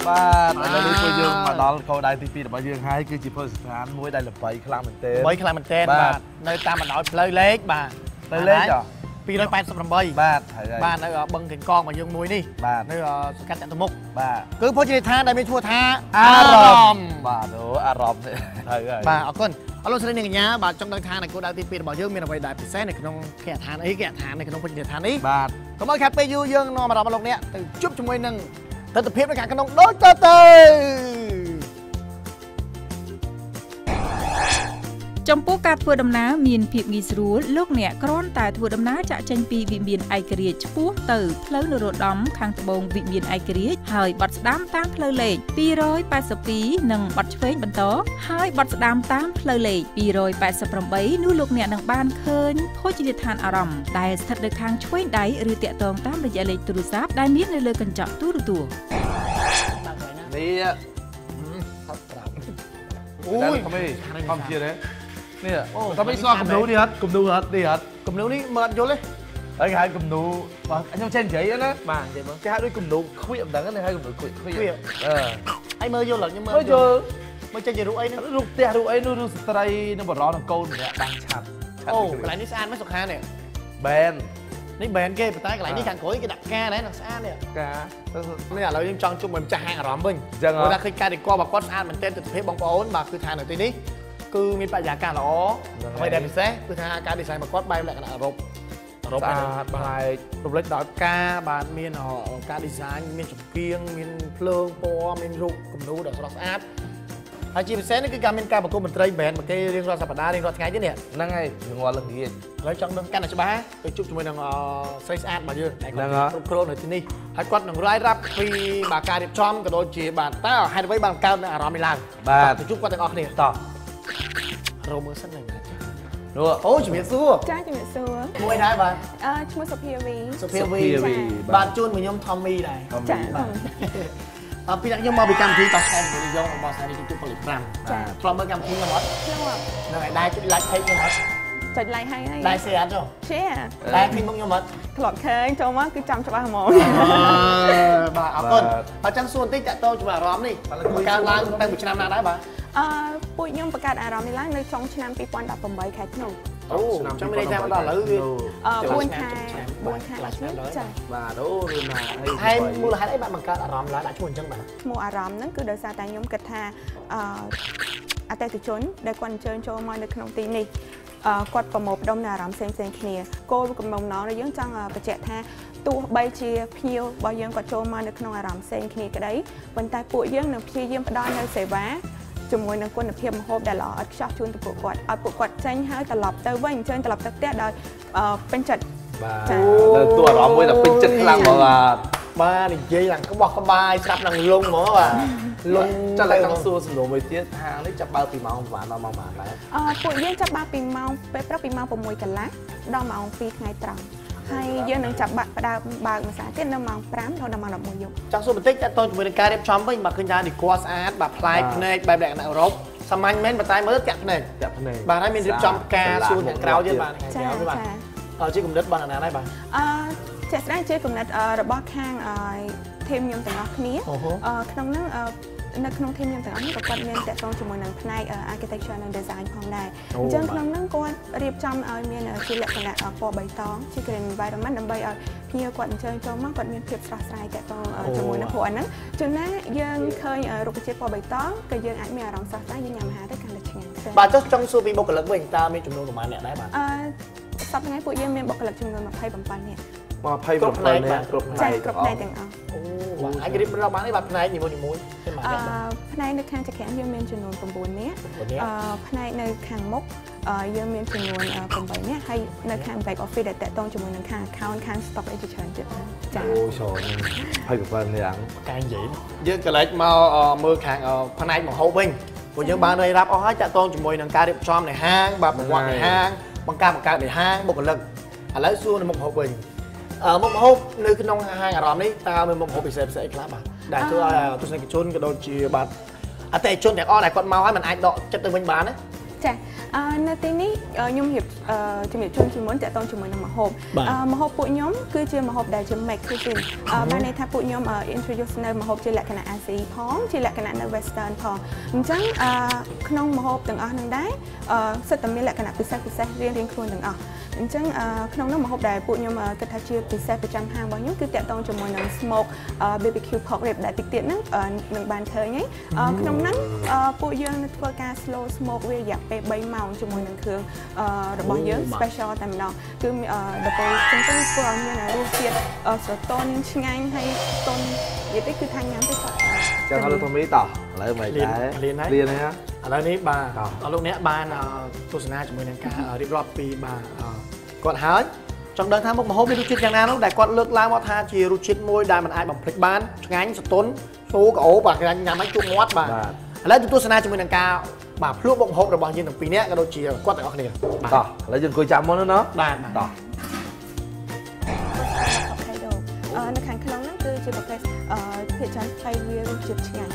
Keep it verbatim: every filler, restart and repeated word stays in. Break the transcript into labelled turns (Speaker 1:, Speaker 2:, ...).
Speaker 1: បាទឥឡូវនេះពួកយើងមកដល់កោដៅទីពីររបស់យើងហើយគឺជាភោជនីយដ្ឋានមួយដែលល្បីខ្លាំងមែនទែន
Speaker 2: ល្បីខ្លាំងមែនទែនបាទនៅតាមបណ្ដោយផ្លូវលេខបាទ
Speaker 1: ផ្លូវលេខ
Speaker 2: ពីររយប៉ែតសិបប្រាំបី
Speaker 1: បាទ
Speaker 2: បាទនៅបឹងកេងកងរបស់យើងមួយនេះ
Speaker 1: បាទ
Speaker 2: នៅសង្កាត់ចតុមុខ
Speaker 1: បាទ
Speaker 2: គឺភោជនីយដ្ឋានដែលមានឈ្មោះថា
Speaker 1: អារម្មណ៍បាទអូអារម្មណ៍ហើយហើយ
Speaker 2: បាទអរគុណអរលោកស្រីនាងកញ្ញាបាទចង់ដឹងថានៅគោលដៅទីពីររបស់យើងមានអ្វីដែលពិសេសនៅក្នុងគេហដ្ឋានអីគេហដ្ឋាននៅក្នុងភោជនីយដ្ឋាននេះ
Speaker 1: បាទ
Speaker 2: កុំឲ្យខាត់ពេលយូរយើងនាំអារម្មណ៍លោកអ្នកទៅជួបជាមួយនឹងទស្សនវិជ្ជានៅខាងក្នុងដូចតទៅ
Speaker 3: ចំពោះការធ្វើដំណើរមានភាពងាយស្រួលលោកអ្នកគ្រាន់តែធ្វើដំណើរចាក់ចេញពីវិមានឯករាជ្យឆ្ពោះទៅផ្លូវនរោត្តមខាងត្បូងវិមានឯករាជ្យហើយបត់ស្ដាំតាមផ្លូវលេខពីររយប៉ែតសិបពីរនិងបត់ឆ្វេងបន្តហើយបត់ស្ដាំតាមផ្លូវលេខពីររយប៉ែតសិបប្រាំបីនោះលោកអ្នកនឹងបានឃើញភោជនីយដ្ឋានអារម្មណ៍ដែលស្ថិតនៅខាងឆ្វេងដៃឬតាក់ទងតាមរយៈលេខទូរស័ព្ទដែលមាននៅលើកញ្ចក់ទូរទស្សន៍
Speaker 1: នេះអូយខំអីខំជាទេនេះតែមិនស្គាល់គំនូនេះអត់គំនូអត់នេះអត់
Speaker 2: គំនូនេះមើលអត់យល់ទេ
Speaker 1: ហើយគេហៅគំនូបាទខ្ញុំចេះនិយាយណា
Speaker 2: បាទនិយាយមើល
Speaker 1: គេហៅដូចគំនូខ្វៀកមិនដឹងទេហៅគំនូខ្វៀកខ្វៀកអឺ
Speaker 2: ហើយមើលយល់ខ្ញុំមើល
Speaker 1: យល់
Speaker 2: មើលចេញជារូបអីហ្នឹង
Speaker 1: រូបផ្ទះរូបអីនោះរូបស្ត្រីនឹងបរោះនឹងកូនម្នាក់បាំងឆាត់
Speaker 2: អូកន្លែងនេះស្អាតមែនសុខានេះ
Speaker 1: បែន
Speaker 2: នេះបែនគេប៉ុន្តែកន្លែងនេះខាងក្រោយគេដាក់ផ្កាដែរនឹងស្អាតនេះ
Speaker 1: ផ្កា
Speaker 2: នេះឥឡូវយើងចង់ជុំម្ចាស់ហាងអារម្មណ៍វិញ
Speaker 1: អញ្ចឹង
Speaker 2: គាត់ថាឃើញការរីករបស់គាត់ស្អាតមែនទែនទិដ្ឋភាពបងប្អូនបាទគឺថានៅទីនេះគឺមានបរិយាកាសល្អអ្វីដែលពិសេសគឺថាការ design របស់គាត់បែបលក្ខណៈអឺរ៉ុបអឺរ៉ុប
Speaker 1: ស្អាតប្លែករ
Speaker 2: ំលេចដោយផ្កាបាទមានការ design មានចង្គៀងមានភ្លើងពណ៌មានរូបគំនូរដ៏ស្រស់ស្អាតហើយជាពិសេសនេះគឺការមានការប្រគំតន្ត្រី band មកគេរៀងរាល់សប្តាហ៍រៀងរាល់ថ្ងៃទៀតនេះ
Speaker 1: ហ្នឹងហើយរាល់ល្ងាច
Speaker 2: ឥឡូវចង់ដឹងកាន់តែច្បាស់ទៅជួបជាមួយនឹងស្រីស្អាតរបស់យើងដែលគាត់គ្រប់គ្រងនៅទីនេះហើយគាត់នឹងរាយរាប់ពីបាទការរៀបចំក៏ដូចជាបាទតើហេតុអ្វីបានកើតនៅអារម្មណ៍នេះឡើង
Speaker 1: បាទ
Speaker 2: ទៅជួបគាត់ទាំងអស់គ្នា
Speaker 1: តោះ
Speaker 2: រោមើលសិនហ្នឹង
Speaker 1: នោះ
Speaker 2: អូជំរាបសួរ
Speaker 4: ចាជំរាបសួរ
Speaker 2: មួយដែរបាទ
Speaker 4: អឺឈ្មោះសុភាវី
Speaker 2: សុភាវីបាទជួនមកខ្ញុំ Tommy ដែរ
Speaker 4: ចា
Speaker 2: អពីខ្ញុំមកពីកម្មវិធីតោះខែវិនិយោគរបស់សារីទីពលិប្រាំ
Speaker 4: ចា
Speaker 2: ធ្លាប់មើលកម្មវិធីខ្ញុំអត់
Speaker 4: ធ្លាប់
Speaker 2: ហ្នឹងហើយដែរចុច like page ខ្ញុំអត់
Speaker 4: ចុច like ហើយហើយ
Speaker 2: ដែរ share អត់ចុះ
Speaker 4: share
Speaker 2: ដែរឃើញមុខខ្ញុំអត់
Speaker 4: ធ្លាប់ឃើញចូលមកគឺចាំច្បាស់ហ្មង
Speaker 2: បាទអរគុណអញ្ចឹងសួរបន្តិចតាក់ទងជាមួយអារម្មណ៍នេះកើតឡើងតាំងពីឆ្នាំណាដែរបាទ
Speaker 4: អឺពួកខ្ញុំបង្កើតអារម្មណ៍នេះឡើងនៅចុងឆ្នាំពីរពាន់ដប់ប្រាំបីខែធ្នូ
Speaker 2: អូចាំមានតែដល់ឥឡូវវា
Speaker 4: អឺបួនខែបួនខែឆ្នាំចា
Speaker 2: បាទអូរឿងណាហើយមូលហេតុអីបានបង្កើតអារម្មណ៍ឡើងដាក់ឈ្មោះអញ្ចឹងបាទ
Speaker 4: ឈ្មោះអារម្មណ៍ហ្នឹងគឺដោយសារតែខ្ញុំគិតថាអឺអតិថិជនដែលគាត់អញ្ជើញចូលមកនៅក្នុងទីនេះអឺគាត់ប្រមូលផ្ដុំនៅអារម្មណ៍ផ្សេងផ្សេងគ្នាគោលបំណងរបស់យើងចង់បញ្ជាក់ថាទោះបីជាភ្ញៀវរបស់យើងគាត់ចូលមកនៅក្នុងអារម្មណ៍ផ្សេងគ្នាក្តីប៉ុន្តែពួកយើងនឹងព្យាយាមផ្ដល់នូវសេវាជាមួយនឹងគុណភាពម្ហូបដែលល្អឥតខ្ចោះជូនទៅពួកគាត់ឲ្យពួកគាត់ចេញហើយត្រឡប់ទៅវិញអញ្ជើញត្រឡប់ទៅផ្ទះដោយពេញចិត្ត
Speaker 1: បាទនៅតួអារម្មណ៍មួយដែលពេញចិត្តខ្លាំងហ្មងបាទ
Speaker 2: បាទនិយាយឡើងក្បោះក្បាយស្ដាប់នឹងលងហ្មងបាទលង
Speaker 1: ចាស់តែចង់សួរសំណួរមួយទៀតហាងនេះចាប់បើកពីម៉ោងប្រហែលដល់ម៉ោងប្រហែលដែរ
Speaker 4: អឺពួកយើងចាប់បើកពីម៉ោងពេលព្រឹកពីម៉ោងប្រាំមួយកន្លះដល់ម៉ោងពីរថ្ងៃត្រង់ហើយយើងនឹងចាប់បាក់ផ្ដើមបើកម្សិលទៀតនៅម៉ោងប្រាំដល់ដល់ម៉ោងដប់មួយយប់
Speaker 2: ចង់សួរបន្តិចតើតើជាមួយនឹងការរៀបចំវិញបាទឃើញថាឌីគ័រស្អាតបាទប្លែកភ្នែកបែបលក្ខណៈអឺរ៉ុបសាមញ្ញមែនប៉ុន្តែមើលតាក់ភ្នែក
Speaker 1: តាក់ភ្នែក
Speaker 2: បាទហើយមានរៀបចំផ្កាសួនទាំងក្រៅទៀតបាទ
Speaker 4: ចា៎
Speaker 2: បាទអឺជាគំនិតបងណាដែរបាទ
Speaker 4: អឺជាក់ស្ដែងជាគំនិតរបស់ខាងធីមខ្ញុំទាំងអស់គ្នាអឺក្នុងហ្នឹងនៅក្នុងធីមខ្ញុំទាំងអស់នេះក៏គាត់មានតកតងជាមួយនឹងផ្នែក architecture និង design ផងដែរអញ្ចឹងក្នុងហ្នឹងគាត់រៀបចំឲ្យមានជាលក្ខណៈពណ៌បៃតងជា green environment ដើម្បីឲ្យភ្ញៀវគាត់អញ្ជើញចូលមកគាត់មានភាពស្រស់ស្រាយតកតងជាមួយនឹងព្រោះអាហ្នឹងជួនណាយើងឃើញរុក្ខជាតិពណ៌បៃតងក៏យើងអាចមានអារម្មណ៍ស្រស់ស្រាយយើងញ៉ាំអាហារទៅកាន់តែឆ្ងាញ់
Speaker 2: បាទចុះចង់សួរពីបុគ្គលិកវិញតើមានចំនួនប្រមាណអ្នកដែរបាទ
Speaker 4: អឺសប្តាហ៍ថ្ងៃពួកយើងមានបុគ្គលិកចំនួនម្ភៃប្រាំពីរនាក់
Speaker 1: មកភ័យប្រព័ន្ធនេះគ្រប់ផ្នែក
Speaker 4: គ្រប់ផ្នែកទាំងអស់
Speaker 2: អូបាទអាចរៀបរាប់បានទេបាទផ្នែកនីមួយៗ
Speaker 4: អឺផ្នែកនៅខាងចក្រានយើងមានចំនួនប្រាំបួននាក់អឺផ្នែកនៅខាងមុខយើងមានចំនួនប្រាំបីនាក់ហើយនៅខាង back office ដែលតាក់ទងជាមួយនឹងខាង account ខាង stock អីជាច្រើនទៀត
Speaker 1: ចាអូច្រើនភ័យប្រព័ន្ធនេះអង្គ
Speaker 2: កែនិយាយយើងកន្លែងមកមើលខាងផ្នែកម្ហូបវិញពួកយើងបានរៀបរាប់អស់ហើយតាក់ទងជាមួយនឹងការរៀបចំនៃហាងបាទប្រវត្តិនៃហាងបង្កើតបង្កើតនៃហាងបុគ្គលិកឥឡូវសួរនៅមុខម្ហូបវិញអឺមុខម្ហូបនៅក្នុងហាងអារម្មណ៍នេះតើមានមុខម្ហូបពិសេសពិសេសអីខ្លះបាទដែលធ្វើឲ្យទស្សនិកជនក៏ដូចជាបាទអតិថិជនទាំងអស់ដែលគាត់មកហើយមិនអាចដកចិត្តទៅវិញបានណា
Speaker 4: ចានៅទីនេះខ្ញុំរៀបជំរាបជូនជាមុនតកតងជាមួយនឹងម្ហូបម្ហូបពួកខ្ញុំគឺជាម្ហូបដែលជា mix cuisine បានន័យថាពួកខ្ញុំ introduce នៅម្ហូបជាលក្ខណៈអាស៊ីផងជាលក្ខណៈនៅ western ផងអញ្ចឹងក្នុងម្ហូបទាំងអស់នឹងដែរសិតតែមានលក្ខណៈពិសេសពិសេសរៀងរៀងខ្លួនទាំងអស់អញ្ចឹងក្នុងនោះម្ហូបដែលពួកខ្ញុំគិតថាជាពិសេសប្រចាំហាងរបស់ខ្ញុំគឺតកតងជាមួយនឹង smoke B B Q pork rib ដែលតិចទៀតហ្នឹងនឹងបានឃើញហើយក្នុងហ្នឹងពួកយើងនឹងធ្វើការ slow smoke វារយៈពេល3ម៉ោងជាមួយនឹងគ្រឿងរបស់យើង special តែម្ដងគឺដល់ពេលចឹងទៅធ្វើឲ្យមានរសជាតិស្រទន់ឆ្ងាញ់ហើយទន់និយាយទៅគឺថាញ៉ាំទៅគាត់
Speaker 1: ចឹងលោកធមីតឥឡូវមិនដែររៀនហើយរៀនហើយ
Speaker 2: ឥឡូវនេះបាទដល់លោកអ្នកបានទស្សនាជាមួយនឹងការរៀបរាប់ពីបាទគាត់ហើយចង់ដឹងថាមុខម្ហូបមានរសជាតិយ៉ាងណានោះដែលគាត់លើកឡើងមកថាជារសជាតិមួយដែលមិនអាចបំភ្លេចបានឆ្ងាញ់ស្រទន់ស្រួលក្អូបបាទញ៉ាំឲ្យជក់មាត់បាទឥឡូវទស្សនាជាមួយនឹងការបាទភ្លក់មុខម្ហូបរបស់យើងទាំងពីរនាក់ក៏ដូចជាគាត់ទាំងអស់គ្នា
Speaker 1: បាទឥឡូវយើងអង្គុយចាំមុនណា
Speaker 2: បាទ
Speaker 1: តោះ
Speaker 4: នៅខាងក្នុងហ្នឹងគឺជាប្រភេទភាគច្រើនផ្ទៃវារសជាតិឆ្ងាញ់